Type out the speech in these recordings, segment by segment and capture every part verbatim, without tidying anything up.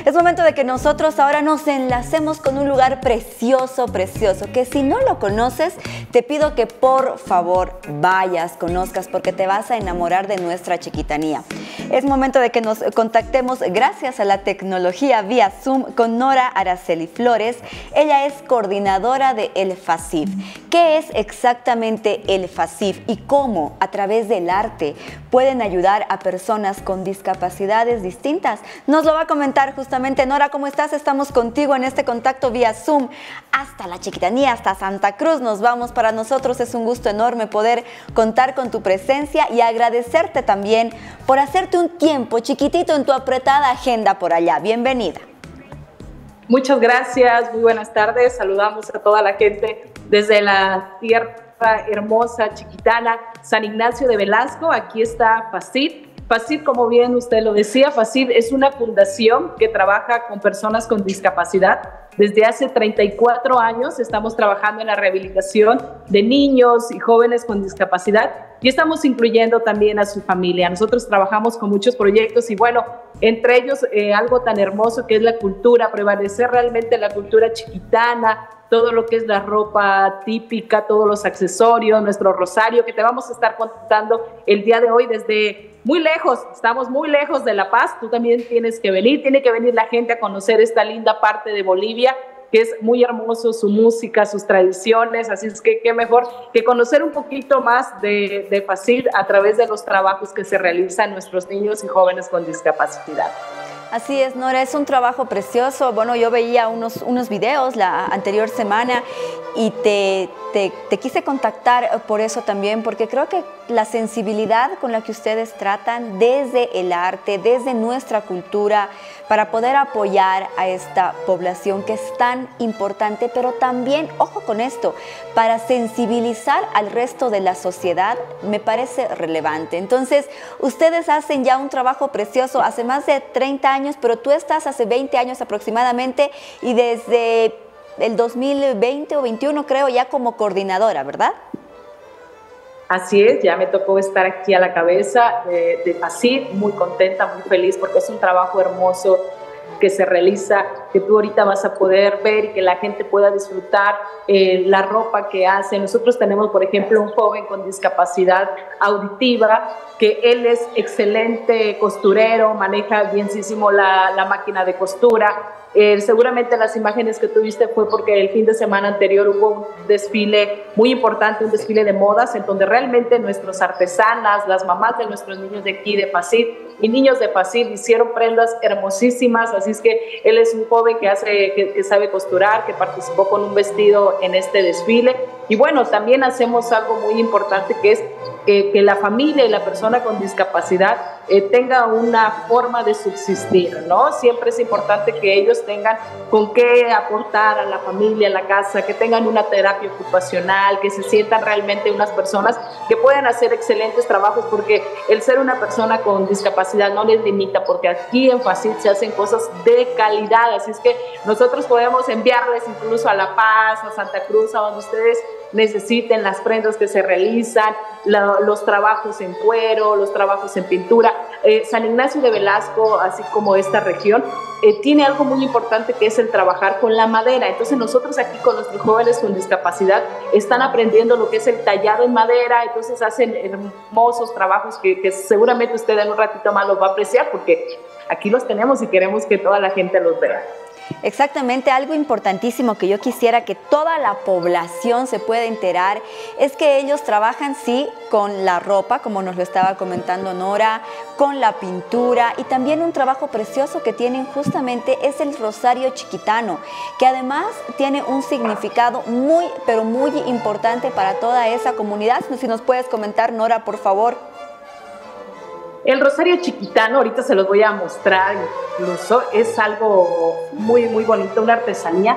Es momento de que nosotros ahora nos enlacemos con un lugar precioso, precioso, que si no lo conoces, te pido que por favor vayas, conozcas, porque te vas a enamorar de nuestra chiquitanía. Es momento de que nos contactemos gracias a la tecnología vía Zoom con Nora Araceli Flores. Ella es coordinadora de El FACIF. ¿Qué es exactamente El FACIF y cómo a través del arte pueden ayudar a personas con discapacidades distintas? Nos lo va a comentar justamente Nora. ¿Cómo estás? Estamos contigo en este contacto vía Zoom hasta la chiquitanía, hasta Santa Cruz nos vamos. Para nosotros es un gusto enorme poder contar con tu presencia y agradecerte también por hacerte un tiempo chiquitito en tu apretada agenda por allá. Bienvenida. Muchas gracias, muy buenas tardes. Saludamos a toda la gente desde la tierra hermosa, chiquitana, San Ignacio de Velasco. Aquí está FACIF. FACIF, como bien usted lo decía, FACIF es una fundación que trabaja con personas con discapacidad. Desde hace treinta y cuatro años estamos trabajando en la rehabilitación de niños y jóvenes con discapacidad y estamos incluyendo también a su familia. Nosotros trabajamos con muchos proyectos y bueno, entre ellos eh, algo tan hermoso que es la cultura, prevalecer realmente la cultura chiquitana, todo lo que es la ropa típica, todos los accesorios, nuestro rosario, que te vamos a estar contando el día de hoy desde muy lejos, estamos muy lejos de La Paz. Tú también tienes que venir, tiene que venir la gente a conocer esta linda parte de Bolivia, que es muy hermoso, su música, sus tradiciones, así es que qué mejor que conocer un poquito más de, de FACIF a través de los trabajos que se realizan en nuestros niños y jóvenes con discapacidad. Así es, Nora, es un trabajo precioso. Bueno, yo veía unos, unos videos la anterior semana y te, te, te quise contactar por eso también, porque creo que la sensibilidad con la que ustedes tratan desde el arte, desde nuestra cultura, para poder apoyar a esta población que es tan importante, pero también, ojo con esto, para sensibilizar al resto de la sociedad, me parece relevante. Entonces, ustedes hacen ya un trabajo precioso hace más de treinta años, pero tú estás hace veinte años aproximadamente y desde el dos mil veinte o veintiuno creo ya como coordinadora, ¿verdad? Así es, ya me tocó estar aquí a la cabeza de, de FACIF, muy contenta, muy feliz porque es un trabajo hermoso que se realiza, que tú ahorita vas a poder ver y que la gente pueda disfrutar eh, la ropa que hace. Nosotros tenemos, por ejemplo, un joven con discapacidad auditiva, que él es excelente costurero, maneja bienísimo la, la máquina de costura. Eh, seguramente las imágenes que tuviste fue porque el fin de semana anterior hubo un desfile muy importante, un desfile de modas, en donde realmente nuestras artesanas, las mamás de nuestros niños de aquí, de FACIF, y niños de FACIF hicieron prendas hermosísimas, así es que él es un joven que, hace, que, que sabe costurar, que participó con un vestido en este desfile. Y bueno, también hacemos algo muy importante que es que, que la familia y la persona con discapacidad eh, tenga una forma de subsistir, ¿no? Siempre es importante que ellos tengan con qué aportar a la familia, a la casa, que tengan una terapia ocupacional, que se sientan realmente unas personas que pueden hacer excelentes trabajos, porque el ser una persona con discapacidad no les limita, porque aquí en FACIF se hacen cosas de calidad, así es que nosotros podemos enviarles incluso a La Paz, a Santa Cruz, a donde ustedes necesiten las prendas que se realizan, la, los trabajos en cuero, los trabajos en pintura. Eh, San Ignacio de Velasco, así como esta región, eh, tiene algo muy importante que es el trabajar con la madera. Entonces nosotros aquí con nuestros jóvenes con discapacidad están aprendiendo lo que es el tallado en madera, entonces hacen hermosos trabajos que, que seguramente usted en un ratito más los va a apreciar, porque aquí los tenemos y queremos que toda la gente los vea. Exactamente, algo importantísimo que yo quisiera que toda la población se pueda enterar es que ellos trabajan, sí, con la ropa, como nos lo estaba comentando Nora, con la pintura, y también un trabajo precioso que tienen justamente es el rosario chiquitano, que además tiene un significado muy, pero muy importante para toda esa comunidad. Si nos puedes comentar, Nora, por favor. El rosario chiquitano, ahorita se los voy a mostrar, incluso es algo muy, muy bonito, una artesanía.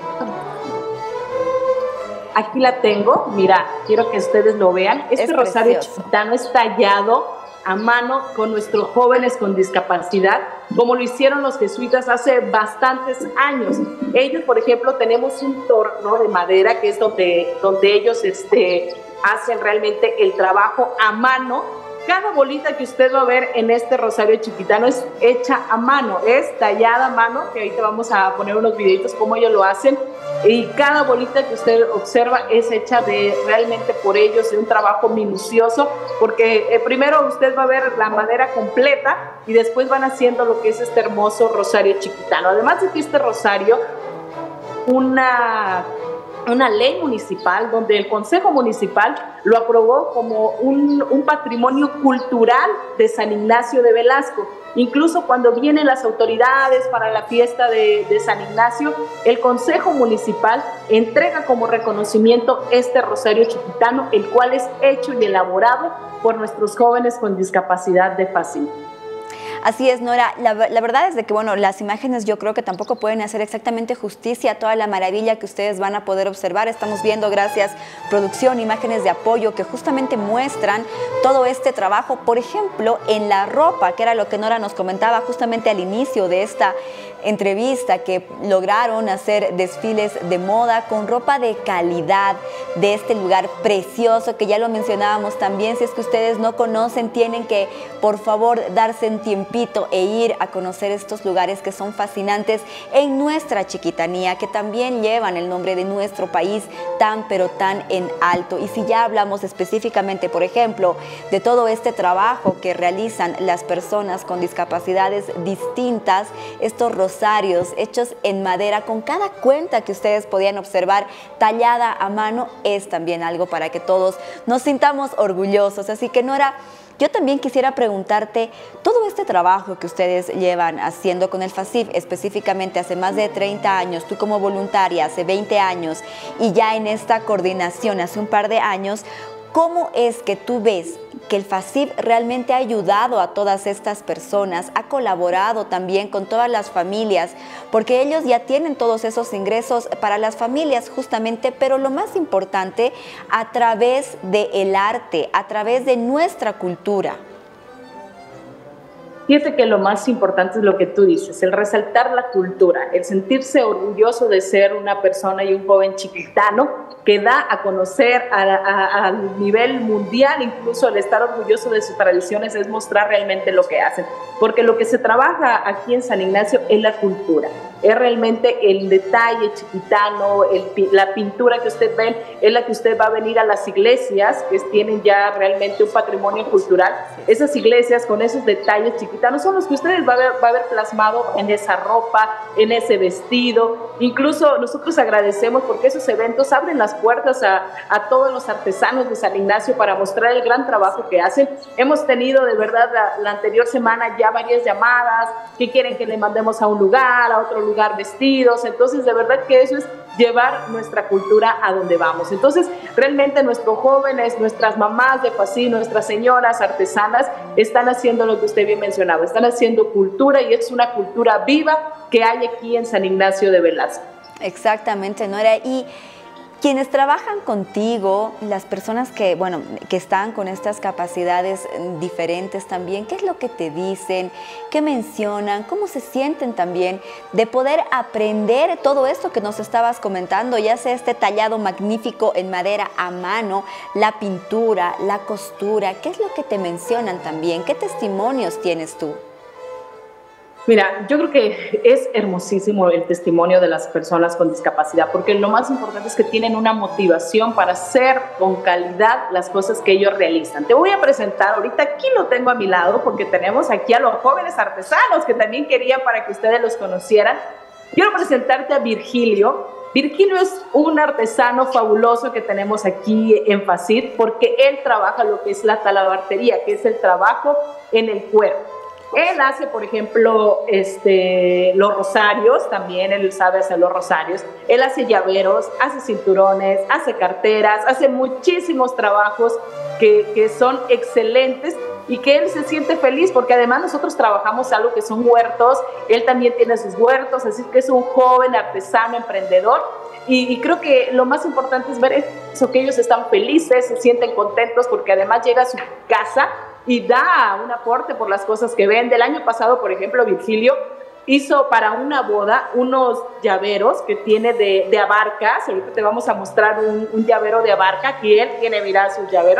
Aquí la tengo, mira, quiero que ustedes lo vean. Este es rosario precioso. Chiquitano es tallado a mano con nuestros jóvenes con discapacidad, como lo hicieron los jesuitas hace bastantes años. Ellos, por ejemplo, tenemos un torno de madera que es donde, donde ellos este, hacen realmente el trabajo a mano, cada bolita que usted va a ver en este rosario chiquitano es hecha a mano, es tallada a mano, que ahorita vamos a poner unos videitos cómo ellos lo hacen, y cada bolita que usted observa es hecha de realmente por ellos, de un trabajo minucioso, porque eh, primero usted va a ver la madera completa y después van haciendo lo que es este hermoso rosario chiquitano. Además de que este rosario, una... una ley municipal donde el Consejo Municipal lo aprobó como un, un patrimonio cultural de San Ignacio de Velasco. Incluso cuando vienen las autoridades para la fiesta de, de San Ignacio, el Consejo Municipal entrega como reconocimiento este rosario chiquitano, el cual es hecho y elaborado por nuestros jóvenes con discapacidad de FACIL. Así es, Nora. La, la verdad es de que, bueno, las imágenes yo creo que tampoco pueden hacer exactamente justicia a toda la maravilla que ustedes van a poder observar. Estamos viendo, gracias producción, imágenes de apoyo que justamente muestran todo este trabajo. Por ejemplo, en la ropa, que era lo que Nora nos comentaba justamente al inicio de esta entrevista, que lograron hacer desfiles de moda con ropa de calidad de este lugar precioso, que ya lo mencionábamos también. Si es que ustedes no conocen, tienen que, por favor, darse un tiempito e ir a conocer estos lugares que son fascinantes en nuestra chiquitanía, que también llevan el nombre de nuestro país tan pero tan en alto. Y si ya hablamos específicamente, por ejemplo, de todo este trabajo que realizan las personas con discapacidades distintas, estos rosarios hechos en madera con cada cuenta que ustedes podían observar tallada a mano, es también algo para que todos nos sintamos orgullosos. Así que, Nora, yo también quisiera preguntarte, todo este trabajo que ustedes llevan haciendo con el FACIL, específicamente hace más de treinta años, tú como voluntaria hace veinte años y ya en esta coordinación hace un par de años, ¿cómo es que tú ves que el FACIL realmente ha ayudado a todas estas personas, ha colaborado también con todas las familias, porque ellos ya tienen todos esos ingresos para las familias justamente, pero lo más importante, a través del arte, a través de nuestra cultura? Fíjate que lo más importante es lo que tú dices, el resaltar la cultura, el sentirse orgulloso de ser una persona y un joven chiquitano que da a conocer a, a, a nivel mundial, incluso el estar orgulloso de sus tradiciones es mostrar realmente lo que hacen, porque lo que se trabaja aquí en San Ignacio es la cultura, es realmente el detalle chiquitano, el, la pintura que usted ve, es la que usted va a venir a las iglesias que tienen ya realmente un patrimonio cultural, esas iglesias con esos detalles chiquitanos son los que ustedes va a ver, va a ver plasmado en esa ropa, en ese vestido. Incluso nosotros agradecemos porque esos eventos abren las puertas a, a todos los artesanos de San Ignacio para mostrar el gran trabajo que hacen. Hemos tenido de verdad la, la anterior semana ya varias llamadas que quieren que le mandemos a un lugar, a otro lugar vestidos. Entonces de verdad que eso es llevar nuestra cultura a donde vamos. Entonces realmente nuestros jóvenes, nuestras mamás de FACIL, nuestras señoras artesanas están haciendo lo que usted bien mencionaba, están haciendo cultura y es una cultura viva que hay aquí en San Ignacio de Velasco. Exactamente, Nora. Y quienes trabajan contigo, las personas que, bueno, que están con estas capacidades diferentes también, ¿qué es lo que te dicen? ¿Qué mencionan? ¿Cómo se sienten también de poder aprender todo esto que nos estabas comentando, ya sea este tallado magnífico en madera a mano, la pintura, la costura? ¿Qué es lo que te mencionan también? ¿Qué testimonios tienes tú? Mira, yo creo que es hermosísimo el testimonio de las personas con discapacidad, porque lo más importante es que tienen una motivación para hacer con calidad las cosas que ellos realizan. Te voy a presentar, ahorita aquí lo tengo a mi lado, porque tenemos aquí a los jóvenes artesanos que también quería para que ustedes los conocieran. Quiero presentarte a Virgilio. Virgilio es un artesano fabuloso que tenemos aquí en FACIL, porque él trabaja lo que es la talabartería, que es el trabajo en el cuero. Él hace, por ejemplo, este, los rosarios, también él sabe hacer los rosarios. Él hace llaveros, hace cinturones, hace carteras, hace muchísimos trabajos que, que son excelentes y que él se siente feliz porque además nosotros trabajamos algo que son huertos. Él también tiene sus huertos, así que es un joven artesano, emprendedor. Y, y creo que lo más importante es ver eso, que ellos están felices, se sienten contentos porque además llega a su casa y da un aporte por las cosas que vende. El año pasado, por ejemplo, Virgilio hizo para una boda unos llaveros que tiene de, de abarcas. Ahorita te vamos a mostrar un, un llavero de abarca, que él tiene, mira, sus llaveros.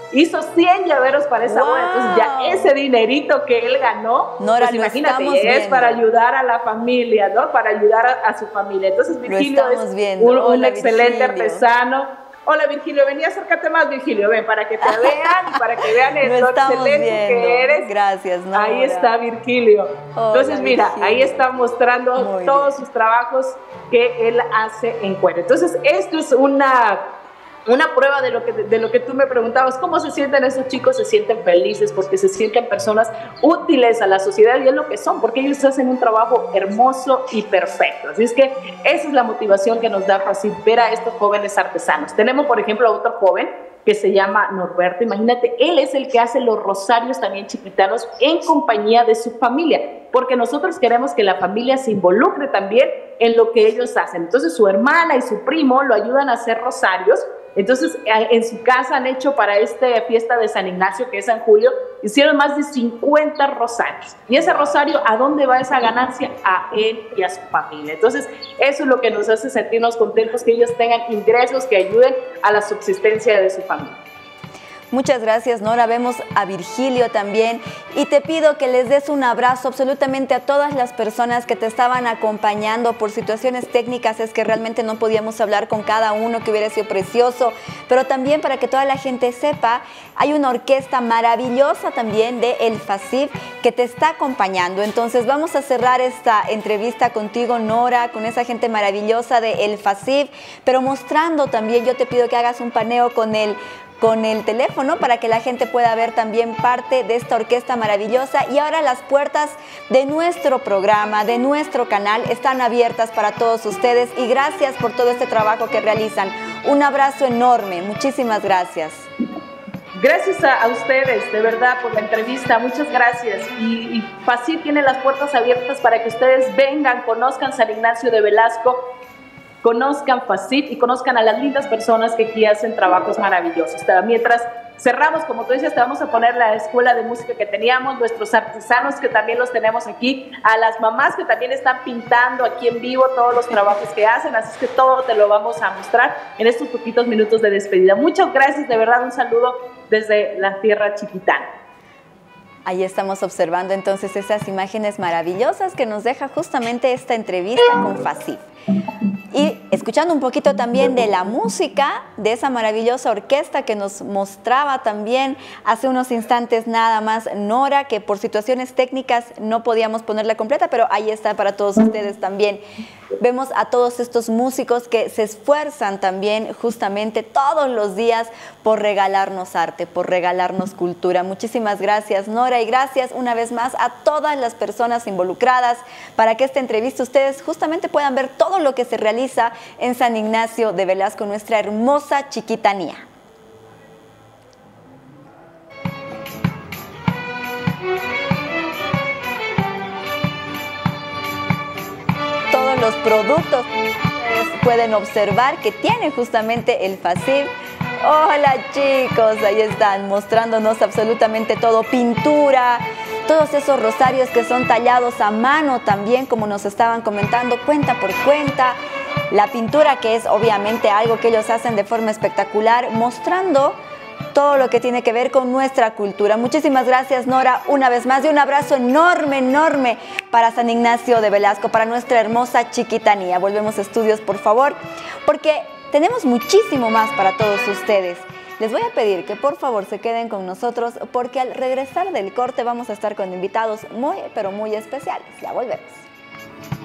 hizo cien llaveros para esa wow. boda. Entonces ya ese dinerito que él ganó, Nora, pues imagínate, es para ayudar a la familia, ¿no? Para ayudar a, a su familia. Entonces Virgilio es viendo. un, un Hola, excelente Virgilio. artesano. Hola Virgilio, vení, acércate más Virgilio, ven, para que te vean y para que vean el lo excelente viendo. que eres. Gracias, Nora. Ahí está Virgilio. Hola, Entonces mira, Virgilio. ahí está mostrando Muy todos bien. sus trabajos que él hace en cuero. Entonces esto es una... Una prueba de lo, que, de lo que tú me preguntabas, ¿cómo se sienten esos chicos? Se sienten felices porque se sienten personas útiles a la sociedad y es lo que son, porque ellos hacen un trabajo hermoso y perfecto. Así es que esa es la motivación que nos da Facit, ver a estos jóvenes artesanos. Tenemos, por ejemplo, a otro joven que se llama Norberto. Imagínate, él es el que hace los rosarios también chiquitanos en compañía de su familia, porque nosotros queremos que la familia se involucre también en lo que ellos hacen. Entonces su hermana y su primo lo ayudan a hacer rosarios. Entonces, en su casa han hecho para esta fiesta de San Ignacio, que es en julio, hicieron más de cincuenta rosarios. Y ese rosario, ¿a dónde va esa ganancia? A él y a su familia. Entonces, eso es lo que nos hace sentirnos contentos, que ellos tengan ingresos que ayuden a la subsistencia de su familia. Muchas gracias, Nora. Vemos a Virgilio también y te pido que les des un abrazo absolutamente a todas las personas que te estaban acompañando por situaciones técnicas. Es que realmente no podíamos hablar con cada uno, que hubiera sido precioso, pero también para que toda la gente sepa, hay una orquesta maravillosa también de El Facit que te está acompañando. Entonces vamos a cerrar esta entrevista contigo, Nora, con esa gente maravillosa de El Facit, pero mostrando también, yo te pido que hagas un paneo con el con el teléfono para que la gente pueda ver también parte de esta orquesta maravillosa. Y ahora las puertas de nuestro programa, de nuestro canal, están abiertas para todos ustedes y gracias por todo este trabajo que realizan. Un abrazo enorme, muchísimas gracias. Gracias a, a ustedes, de verdad, por la entrevista, muchas gracias. Y, y Facit tiene las puertas abiertas para que ustedes vengan, conozcan San Ignacio de Velasco, conozcan Facit y conozcan a las lindas personas que aquí hacen trabajos maravillosos. Mientras cerramos, como tú dices, te vamos a poner la escuela de música que teníamos, nuestros artesanos que también los tenemos aquí, a las mamás que también están pintando aquí en vivo todos los trabajos que hacen, así es que todo te lo vamos a mostrar en estos poquitos minutos de despedida. Muchas gracias, de verdad, un saludo desde la tierra chiquitana. Ahí estamos observando entonces esas imágenes maravillosas que nos deja justamente esta entrevista con Facit. Y escuchando un poquito también de la música, de esa maravillosa orquesta que nos mostraba también hace unos instantes nada más Nora, que por situaciones técnicas no podíamos ponerla completa, pero ahí está para todos ustedes también. Vemos a todos estos músicos que se esfuerzan también justamente todos los días por regalarnos arte, por regalarnos cultura. Muchísimas gracias, Nora, y gracias una vez más a todas las personas involucradas para que esta entrevista ustedes justamente puedan ver todo lo que se realiza en San Ignacio de Velasco, nuestra hermosa chiquitanía. Todos los productos que ustedes pueden observar que tiene justamente El Facit. Hola chicos, ahí están mostrándonos absolutamente todo, pintura, todos esos rosarios que son tallados a mano también, como nos estaban comentando, cuenta por cuenta, la pintura que es obviamente algo que ellos hacen de forma espectacular, mostrando todo lo que tiene que ver con nuestra cultura. Muchísimas gracias, Nora, una vez más, y un abrazo enorme, enorme para San Ignacio de Velasco, para nuestra hermosa chiquitanía. Volvemos a estudios, por favor, porque tenemos muchísimo más para todos ustedes. Les voy a pedir que por favor se queden con nosotros porque al regresar del corte vamos a estar con invitados muy, pero muy especiales. Ya volvemos.